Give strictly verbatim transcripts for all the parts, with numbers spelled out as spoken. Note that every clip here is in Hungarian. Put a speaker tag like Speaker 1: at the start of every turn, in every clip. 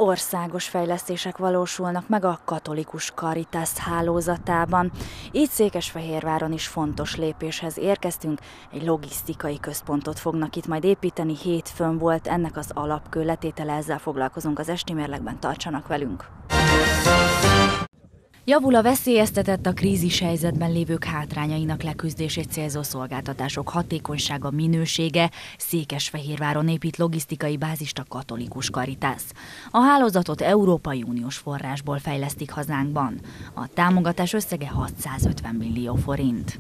Speaker 1: országos fejlesztések valósulnak meg a katolikus Caritas hálózatában. Így Székesfehérváron is fontos lépéshez érkeztünk, egy logisztikai központot fognak itt majd építeni, hétfőn volt ennek az alapkőletétele, ezzel foglalkozunk az esti mérlegben, tartsanak velünk! Javul a veszélyeztetett, a krízis helyzetben lévők hátrányainak leküzdését célzó szolgáltatások hatékonysága, minősége. Székesfehérváron épít logisztikai bázist a katolikus Caritas. A hálózatot Európai Uniós forrásból fejlesztik hazánkban. A támogatás összege hatszázötven millió forint.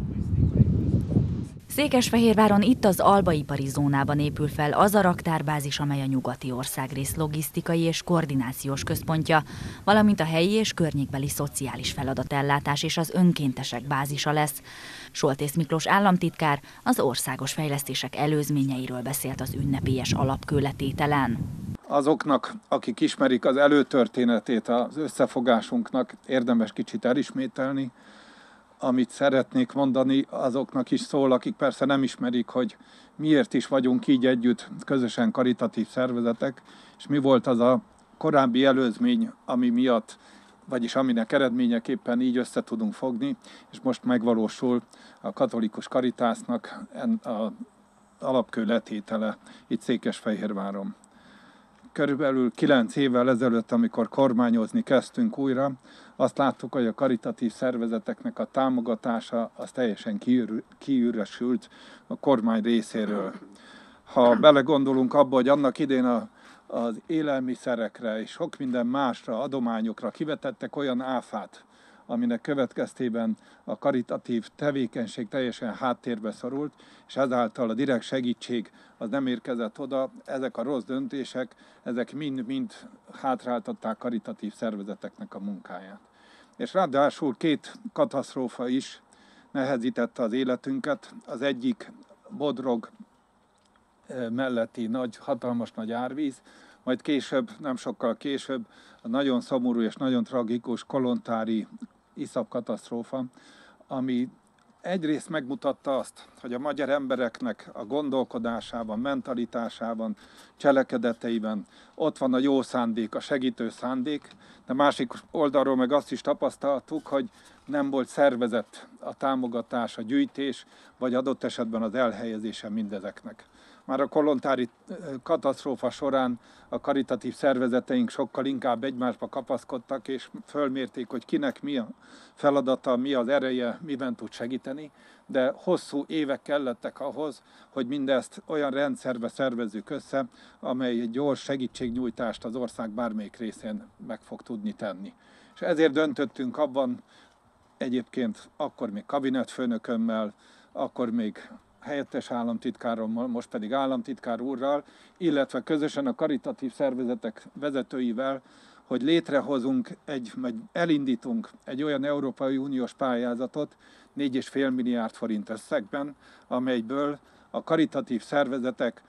Speaker 1: Székesfehérváron itt az albaipari zónában épül fel az a raktárbázis, amely a nyugati országrész logisztikai és koordinációs központja, valamint a helyi és környékbeli szociális feladatellátás és az önkéntesek bázisa lesz. Soltész Miklós államtitkár az országos fejlesztések előzményeiről beszélt az ünnepélyes alapkőletételen.
Speaker 2: Azoknak, akik ismerik az előtörténetét az összefogásunknak, érdemes kicsit elismételni. Amit szeretnék mondani, azoknak is szól, akik persze nem ismerik, hogy miért is vagyunk így együtt közösen karitatív szervezetek, és mi volt az a korábbi előzmény, ami miatt, vagyis aminek eredményeképpen így össze tudunk fogni, és most megvalósul a katolikus Caritasnak az alapkő letétele itt Székesfehérváron. Körülbelül kilenc évvel ezelőtt, amikor kormányozni kezdtünk újra, azt láttuk, hogy a karitatív szervezeteknek a támogatása az teljesen kiüresült a kormány részéről. Ha belegondolunk abba, hogy annak idén a, az élelmiszerekre és sok minden másra, adományokra kivetettek olyan áfát, aminek következtében a karitatív tevékenység teljesen háttérbe szorult, és ezáltal a direkt segítség az nem érkezett oda, ezek a rossz döntések, ezek mind-mind hátráltatták karitatív szervezeteknek a munkáját. És ráadásul két katasztrófa is nehezítette az életünket. Az egyik Bodrog melletti nagy, hatalmas nagy árvíz, majd később, nem sokkal később, a nagyon szomorú és nagyon tragikus kolontári iszap katasztrófa, ami egyrészt megmutatta azt, hogy a magyar embereknek a gondolkodásában, mentalitásában, cselekedeteiben ott van a jó szándék, a segítő szándék, de másik oldalról meg azt is tapasztaltuk, hogy nem volt szervezett a támogatás, a gyűjtés, vagy adott esetben az elhelyezése mindezeknek. Már a kolontári katasztrófa során a karitatív szervezeteink sokkal inkább egymásba kapaszkodtak, és fölmérték, hogy kinek mi a feladata, mi az ereje, miben tud segíteni, de hosszú évek kellettek ahhoz, hogy mindezt olyan rendszerbe szervezzük össze, amely egy gyors segítségnyújtást az ország bármelyik részén meg fog tudni tenni. És ezért döntöttünk abban, egyébként akkor még kabinetfőnökömmel, akkor még helyettes államtitkárommal, most pedig államtitkár úrral, illetve közösen a karitatív szervezetek vezetőivel, hogy létrehozunk, egy, vagy elindítunk egy olyan Európai Uniós pályázatot négy egész öt milliárd forint összegben, amelyből a karitatív szervezetek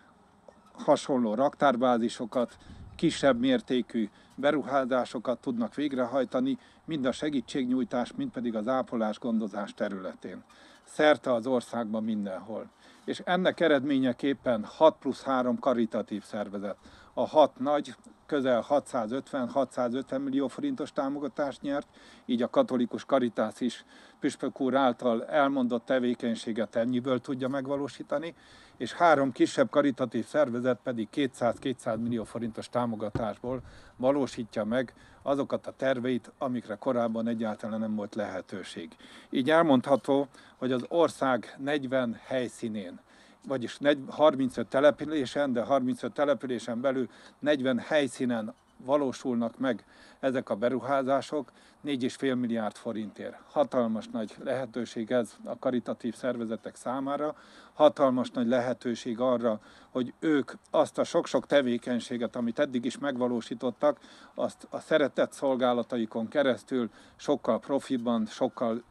Speaker 2: hasonló raktárbázisokat, kisebb mértékű beruházásokat tudnak végrehajtani, mind a segítségnyújtás, mind pedig az ápolás gondozás területén. Szerte az országban mindenhol. És ennek eredményeképpen hat plusz három karitatív szervezet. A hat nagy, közel hatszázötven-hatszázötven millió forintos támogatást nyert, így a katolikus Caritas is püspök úr által elmondott tevékenységet ennyiből tudja megvalósítani, és három kisebb karitatív szervezet pedig kétszáz-kétszáz millió forintos támogatásból valósítja meg azokat a terveit, amikre korábban egyáltalán nem volt lehetőség. Így elmondható, hogy az ország negyven helyszínén, vagyis harmincöt településen, de harmincöt településen belül negyven helyszínen valósulnak meg ezek a beruházások négy egész öt milliárd forintért. Hatalmas nagy lehetőség ez a karitatív szervezetek számára, hatalmas nagy lehetőség arra, hogy ők azt a sok-sok tevékenységet, amit eddig is megvalósítottak, azt a szeretett szolgálataikon keresztül sokkal profiban, sokkal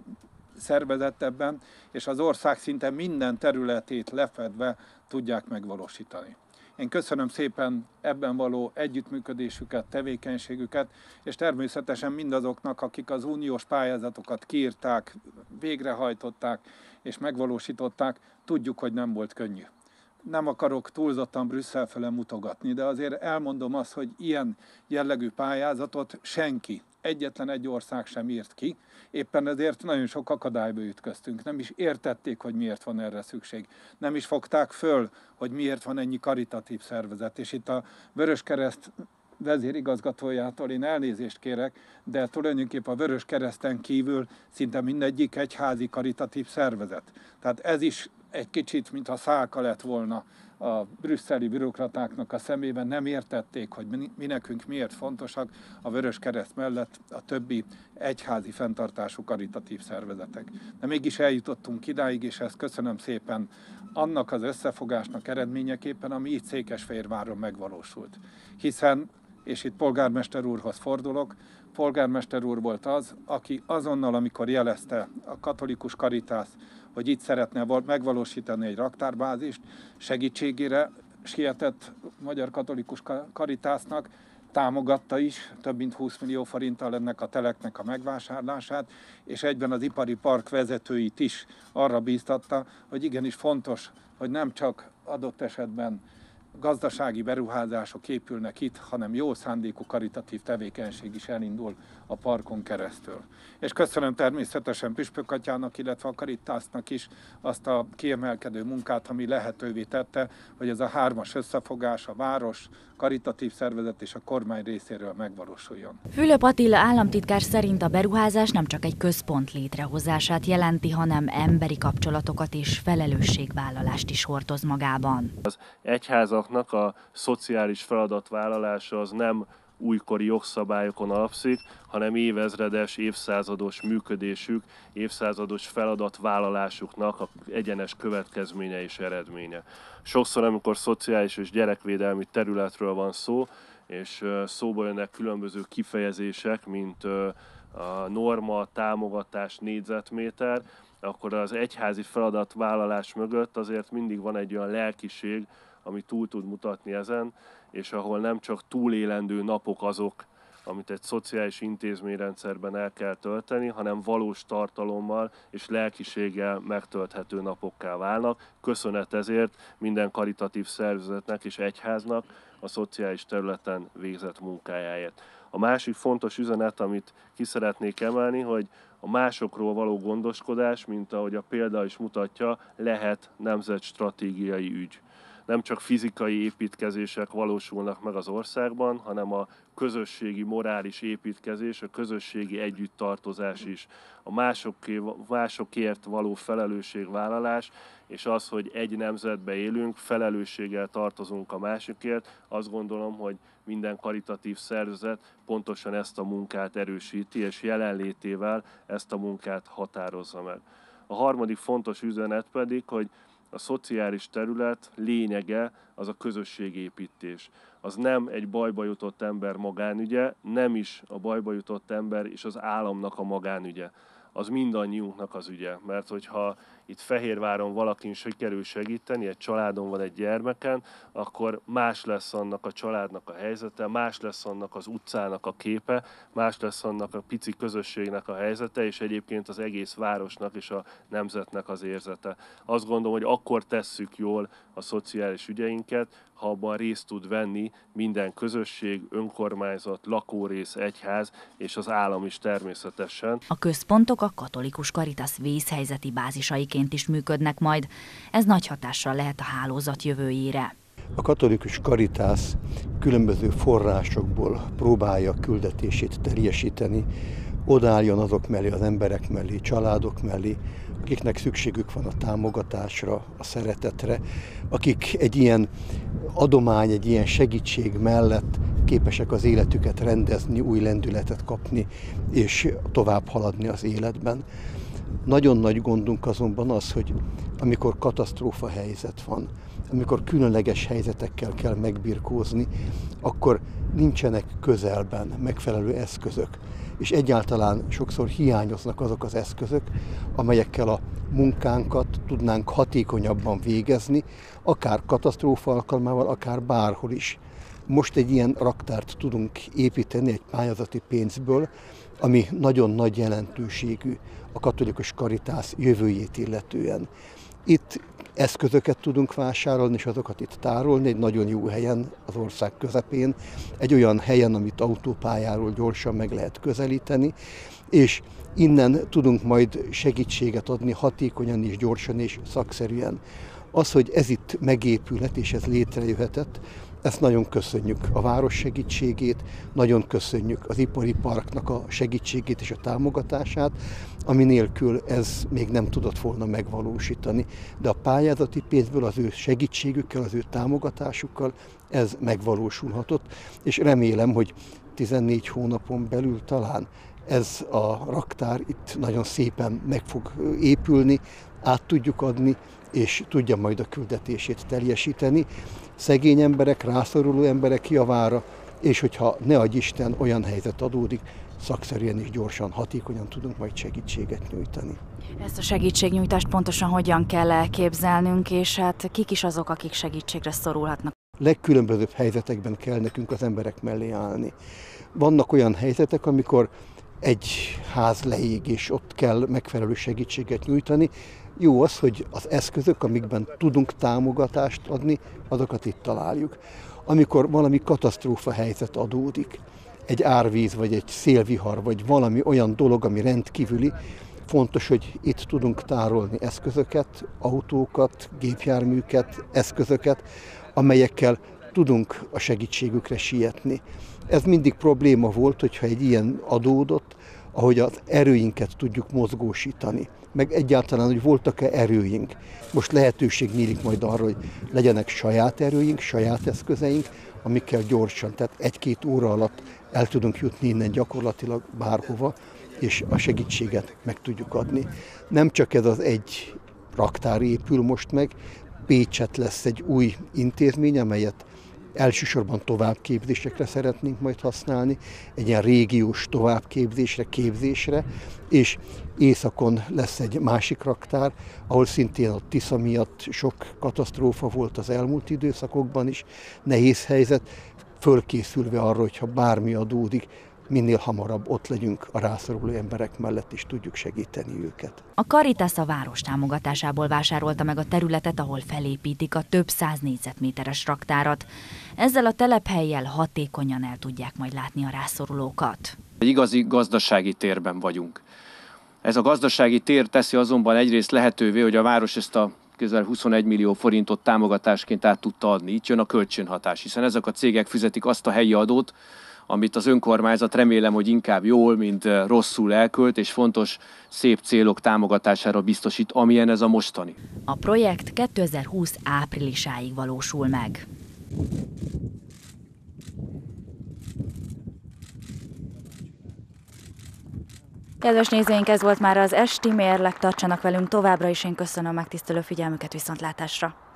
Speaker 2: szervezettebben, és az ország szinte minden területét lefedve tudják megvalósítani. Én köszönöm szépen ebben való együttműködésüket, tevékenységüket, és természetesen mindazoknak, akik az uniós pályázatokat kiírták, végrehajtották és megvalósították, tudjuk, hogy nem volt könnyű. nem akarok túlzottan Brüsszel fele mutogatni, de azért elmondom azt, hogy ilyen jellegű pályázatot senki, egyetlen egy ország sem írt ki. Éppen ezért nagyon sok akadályba ütköztünk. Nem is értették, hogy miért van erre szükség. Nem is fogták föl, hogy miért van ennyi karitatív szervezet. És itt a Vöröskereszt vezérigazgatójától én elnézést kérek, de tulajdonképpen a Vöröskereszten kívül szinte mindegyik egyházi karitatív szervezet. Tehát ez is egy kicsit, mintha szálka lett volna a brüsszeli bürokratáknak a szemében, nem értették, hogy mi nekünk miért fontosak a Vöröskereszt mellett a többi egyházi fenntartású karitatív szervezetek. De mégis eljutottunk idáig, és ezt köszönöm szépen annak az összefogásnak eredményeképpen, ami itt Székesfehérváron megvalósult. Hiszen, és itt polgármester úrhoz fordulok, polgármester úr volt az, aki azonnal, amikor jelezte a katolikus Caritas, hogy itt szeretne megvalósítani egy raktárbázist, segítségére sietett Magyar Katolikus Caritasnak, támogatta is több mint húsz millió forinttal ennek a teleknek a megvásárlását, és egyben az ipari park vezetőit is arra bíztatta, hogy igenis fontos, hogy nem csak adott esetben gazdasági beruházások épülnek itt, hanem jó szándékú karitatív tevékenység is elindul a parkon keresztül. És köszönöm természetesen Püspök atyának, illetve a Caritasnak is azt a kiemelkedő munkát, ami lehetővé tette, hogy ez a hármas összefogás, a város, karitatív szervezet és a kormány részéről megvalósuljon.
Speaker 1: Fülöp Attila államtitkár szerint a beruházás nem csak egy központ létrehozását jelenti, hanem emberi kapcsolatokat és felelősségvállalást is hordoz magában.
Speaker 3: Az egyházaknak a szociális feladatvállalása az nem újkori jogszabályokon alapszik, hanem évezredes, évszázados működésük, évszázados feladatvállalásuknak a egyenes következménye és eredménye. Sokszor, amikor szociális és gyerekvédelmi területről van szó, és szóba jönnek különböző kifejezések, mint a norma, támogatás, négyzetméter, akkor az egyházi feladatvállalás mögött azért mindig van egy olyan lelkiség, ami túl tud mutatni ezen, és ahol nem csak túlélendő napok azok, amit egy szociális intézményrendszerben el kell tölteni, hanem valós tartalommal és lelkiséggel megtölthető napokká válnak. Köszönet ezért minden karitatív szervezetnek és egyháznak a szociális területen végzett munkájáért. A másik fontos üzenet, amit ki szeretnék emelni, hogy a másokról való gondoskodás, mint ahogy a példa is mutatja, lehet nemzetstratégiai ügy. Nem csak fizikai építkezések valósulnak meg az országban, hanem a közösségi morális építkezés, a közösségi együtttartozás is, a másokért való felelősségvállalás, és az, hogy egy nemzetbe élünk, felelősséggel tartozunk a másikért, azt gondolom, hogy minden karitatív szervezet pontosan ezt a munkát erősíti, és jelenlétével ezt a munkát határozza meg. A harmadik fontos üzenet pedig, hogy a szociális terület lényege az a közösségépítés. Az nem egy bajba jutott ember magánügye, nem is a bajba jutott ember és az államnak a magánügye. Az mindannyiunknak az ügye, mert hogyha itt Fehérváron valakin sikerül segíteni, egy családon van egy gyermeken, akkor más lesz annak a családnak a helyzete, más lesz annak az utcának a képe, más lesz annak a pici közösségnek a helyzete, és egyébként az egész városnak és a nemzetnek az érzete. Azt gondolom, hogy akkor tesszük jól a szociális ügyeinket, ha abban részt tud venni minden közösség, önkormányzat, lakórész, egyház és az állam is természetesen.
Speaker 1: A központok a Katolikus Caritas vészhelyzeti bázisaiként is működnek majd. Ez nagy hatással lehet a hálózat jövőjére.
Speaker 4: A Katolikus Caritas különböző forrásokból próbálja küldetését teljesíteni, odaálljon azok mellé, az emberek mellé, családok mellé, akiknek szükségük van a támogatásra, a szeretetre, akik egy ilyen adomány, egy ilyen segítség mellett képesek az életüket rendezni, új lendületet kapni, és tovább haladni az életben. Nagyon nagy gondunk azonban az, hogy amikor katasztrófa helyzet van, amikor különleges helyzetekkel kell megbirkózni, akkor nincsenek közelben megfelelő eszközök, és egyáltalán sokszor hiányoznak azok az eszközök, amelyekkel a munkánkat tudnánk hatékonyabban végezni, akár katasztrófa alkalmával, akár bárhol is. Most egy ilyen raktárt tudunk építeni egy pályázati pénzből, ami nagyon nagy jelentőségű a Katolikus Caritas jövőjét illetően. Itt eszközöket tudunk vásárolni, és azokat itt tárolni, egy nagyon jó helyen, az ország közepén, egy olyan helyen, amit autópályáról gyorsan meg lehet közelíteni, és innen tudunk majd segítséget adni hatékonyan és gyorsan és szakszerűen. Az, hogy ez itt megépülhet és ez létrejöhetett, ezt nagyon köszönjük a város segítségét, nagyon köszönjük az ipari parknak a segítségét és a támogatását, ami nélkül ez még nem tudott volna megvalósítani. De a pályázati pénzből az ő segítségükkel, az ő támogatásukkal ez megvalósulhatott, és remélem, hogy tizennégy hónapon belül talán ez a raktár itt nagyon szépen meg fog épülni, át tudjuk adni, és tudja majd a küldetését teljesíteni. Szegény emberek, rászoruló emberek javára, és hogyha ne adj Isten olyan helyzet adódik, szakszerűen és gyorsan, hatékonyan tudunk majd segítséget nyújtani.
Speaker 1: Ezt a segítségnyújtást pontosan hogyan kell elképzelnünk, és hát kik is azok, akik segítségre szorulhatnak?
Speaker 4: Legkülönbözőbb helyzetekben kell nekünk az emberek mellé állni. Vannak olyan helyzetek, amikor egy ház leég, és ott kell megfelelő segítséget nyújtani. Jó az, hogy az eszközök, amikben tudunk támogatást adni, azokat itt találjuk. Amikor valami katasztrófa helyzet adódik, egy árvíz, vagy egy szélvihar, vagy valami olyan dolog, ami rendkívüli, fontos, hogy itt tudunk tárolni eszközöket, autókat, gépjárműket, eszközöket, amelyekkel tudunk a segítségükre sietni. Ez mindig probléma volt, hogyha egy ilyen adódott, ahogy az erőinket tudjuk mozgósítani, meg egyáltalán, hogy voltak-e erőink. Most lehetőség nyílik majd arra, hogy legyenek saját erőink, saját eszközeink, amikkel gyorsan, tehát egy-két óra alatt el tudunk jutni innen gyakorlatilag bárhova, és a segítséget meg tudjuk adni. Nem csak ez az egy raktár épül most meg, Pécset lesz egy új intézmény, amelyet elsősorban továbbképzésekre szeretnénk majd használni, egy ilyen régiós továbbképzésre, képzésre, és északon lesz egy másik raktár, ahol szintén a Tisza miatt sok katasztrófa volt az elmúlt időszakokban is, nehéz helyzet, fölkészülve arra, hogyha bármi adódik, minél hamarabb ott legyünk a rászoruló emberek mellett, és tudjuk segíteni őket.
Speaker 1: A Caritas a város támogatásából vásárolta meg a területet, ahol felépítik a több száz négyzetméteres raktárat. Ezzel a telephellyel hatékonyan el tudják majd látni a rászorulókat.
Speaker 5: Egy igazi gazdasági térben vagyunk. Ez a gazdasági tér teszi azonban egyrészt lehetővé, hogy a város ezt a közel huszonegy millió forintot támogatásként át tudta adni. Itt jön a kölcsönhatás, hiszen ezek a cégek fizetik azt a helyi adót, amit az önkormányzat remélem, hogy inkább jól, mint rosszul elkölt, és fontos, szép célok támogatására biztosít, amilyen ez a mostani.
Speaker 1: A projekt kétezer-húsz áprilisáig valósul meg. Kedves nézőink, ez volt már az esti mérleg, tartsanak velünk továbbra is, én köszönöm megtisztelő figyelmüket, viszontlátásra!